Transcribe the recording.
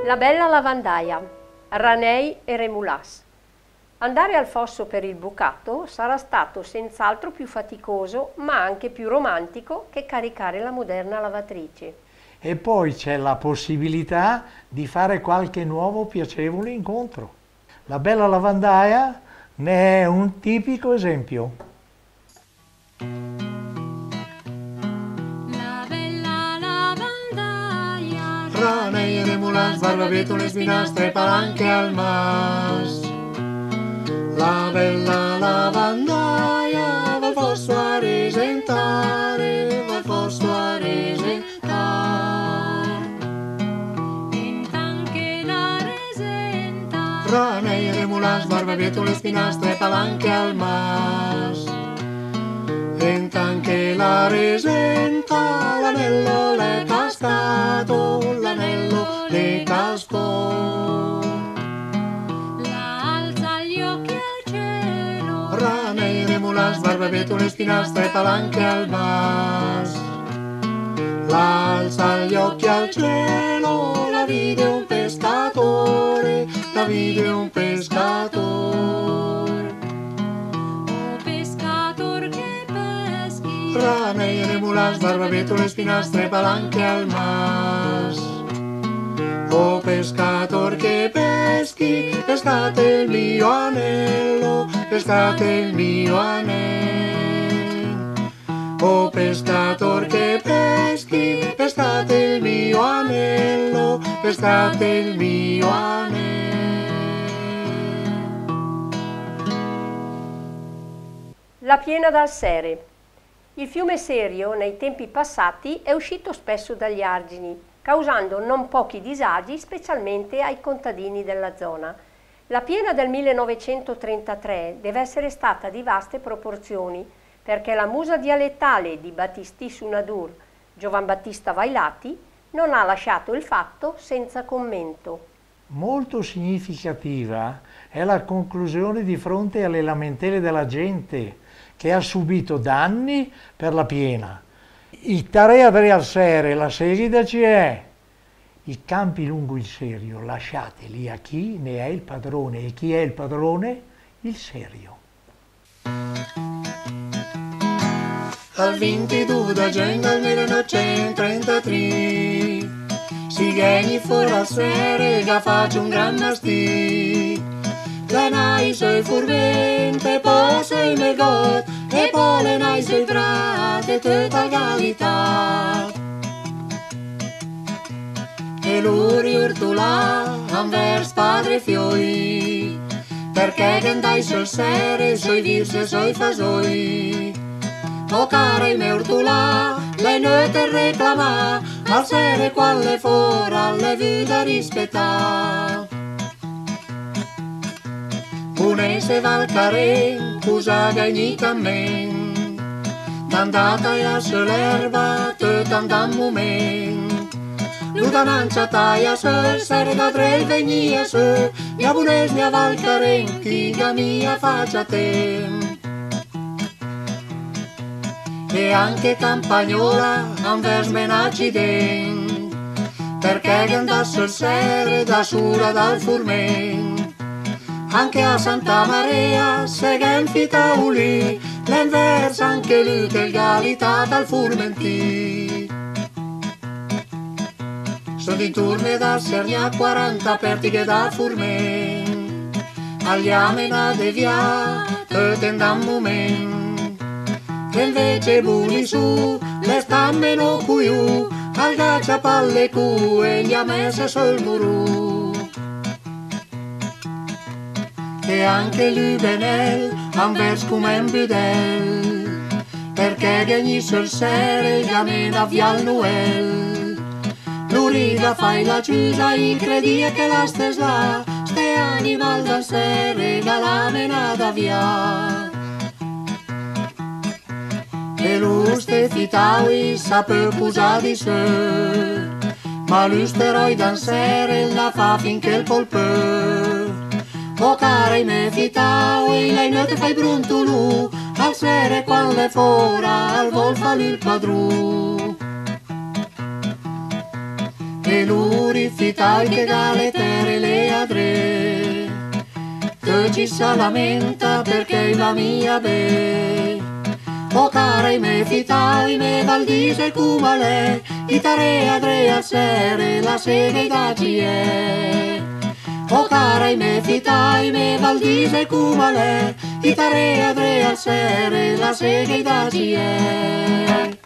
La bella lavandaia, Ranei e Remulas. Andare al fosso per il bucato sarà stato senz'altro più faticoso, ma anche più romantico che caricare la moderna lavatrice. E poi c'è la possibilità di fare qualche nuovo piacevole incontro. La bella lavandaia ne è un tipico esempio. La bella lavandaia, Ranei e Remulas, barbabietole, spinastre, palanche al mas. La bella lavandaia va al fosso a risentare, va al fosso a risentare. intanche la resenta, Ranei e Remulas, barbabietole, spinastre, palanche al mas. Intanche la risenta, l'anello le è cascato, l'anello le cascò. la alza gli occhi al cielo, Ranei, Remulas, barbabietole, spinastre, palanche al mas. L'alza gli occhi al cielo, la vide un pescatore, la vide un pescatore. o pescator che peschi, Ranei, Remulas, barbabietole, spinastre, palanche al mas. O pescator che peschi, pescate il mio anello, pescate il mio anello. O pescator che peschi, pescate il mio anello, pescate il mio anello. La piena dal Sere. Il fiume Serio nei tempi passati è uscito spesso dagli argini, causando non pochi disagi specialmente ai contadini della zona. La piena del 1933 deve essere stata di vaste proporzioni, perché la musa dialettale di Battisti Sunadur, Giovan Battista Vailati, non ha lasciato il fatto senza commento. Molto significativa è la conclusione di fronte alle lamentele della gente che ha subito danni per la piena. Il Tarea al Sere, la Segida ci è. I campi lungo il Serio lasciateli a chi ne è il padrone. E chi è il padrone? Il Serio. Al 22 de gener del 1933 si vieni fuori al Sere che faccio un gran mastì. Lenai sui furbente, poi sui mergot e poi lenai sui frate tutta galità. E lui urtulà anvers padre fioi, perché che andai sul Sere sui virse sui fasoi. O cara i me urtulà, lei ne te reclamà, al Sere quale fora le vide rispettà. Unese Valcaren, cusa gagnita men, d'andata a sull'erba, tot andam moment. L'udananza taia sul Sere da tre venia su, mia bunes mia Valcaren, chiga mia faccia tem. E anche Campagnola anvers menacci den, perché che andà sul Sere da sura dal furmen. Anche a Santa Maria se gen fitauli, l'envers anche lui che il galità dal furmenti. Sono di turne da Sernia 40 aperti che da furmen, agli amena de via, te tendam moment. E invece buli su, le stammeno cuiu, al gaccia palle cu e gli ha messe sul muru. E anche lui benel, anvers come un budel, perché gagni sul Sere, gamena via al Noel. L'urida fai la chiusa, incredie che la stes là, ste animal dal Sere, la menata via. E l'uste fitaui sape pusa di sé, ma l'usteroi dan Sere la fa finché il polpè. O cara i me fitaui, lei ne te fai bruntulu, al Sere quando è fora, al vol fa il padru. e lui fitai che galetere le adre, che ci sa lamenta perché la mia be. O cara me fitai me valdise cumale, i tare adre a sere la sede da cie. O cara me fitai me valdise cumale, i tare adre a sere la sede da cie.